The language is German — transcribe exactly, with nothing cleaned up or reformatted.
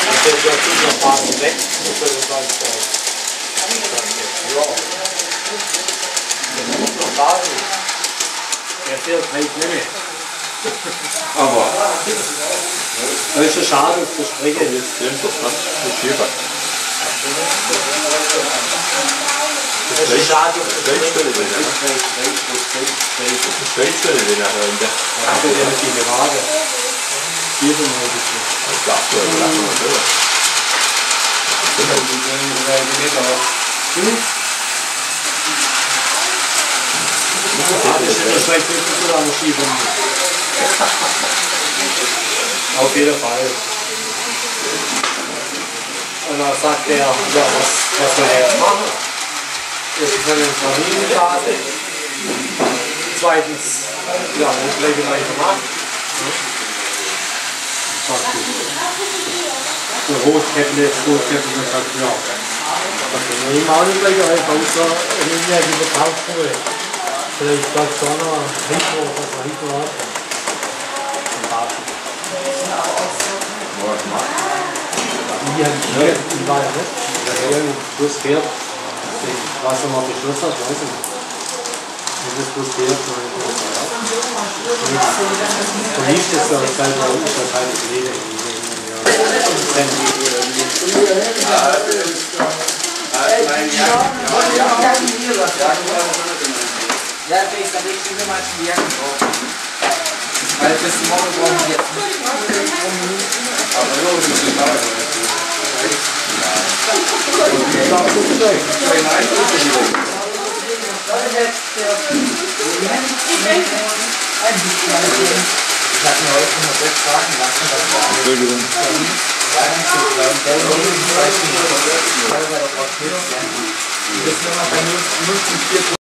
der der tut noch Party weg, muss er das dann stellen. Ja. Der muss noch da sein. Der fährt halt nicht mehr. Aber. Das ist schon schade auf der Strecke. Jetzt sehen wir es, nicht Schiefer. Das ist schade auf der Schlechtstelle, wenn er. Schlechtstelle, wenn er hören darf. Ja, der hat die gerade. Hier sind wir jetzt. Das darfst du, das darfst du mal selber. Auf jeden Fall. Und dann sagt er, ja, was, was soll er jetzt machen? Erstens einen Familiengrade. Zweitens, ja, wo bleibe ich gleich gemacht? So Rotkäpple, Rotkäpple, und sagt, ja. Das kann ich auch nicht gleich außer in der Verkaufsschule. Vielleicht gab es da noch ein Hinter, was man hinter hat. Die hat die, die war ja nicht. Der Herr bloß fährt. Was er mal beschlossen hat, weiß ich nicht. Wenn das bloß fährt, dann für mich ist das selber ist das halt das Leben. Ja, ich habe schon immer zu Jacken drauf. Weil bis morgen brauchen wir jetzt nicht. Aber nur ein bisschen dauert das. Ich glaube, das ist schön. Ich habe mir heute noch sechs Fragen lassen. Entschuldigung. Das ist immer bei null Komma vier